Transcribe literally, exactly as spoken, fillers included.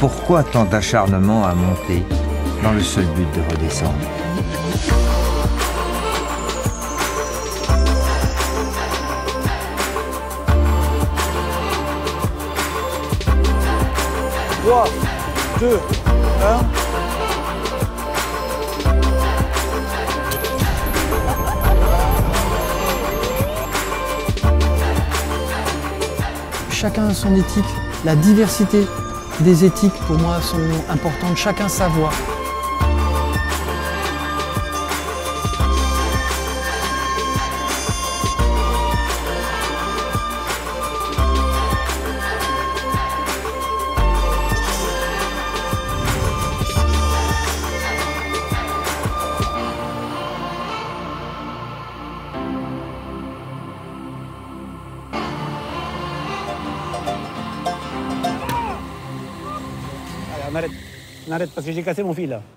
Pourquoi tant d'acharnement à monter dans le seul but de redescendre? trois, deux, un. Chacun a son éthique. La diversité des éthiques, pour moi, sont importantes. Chacun sa voix. Allez, on arrête. On arrête parce que j'ai cassé mon fil là.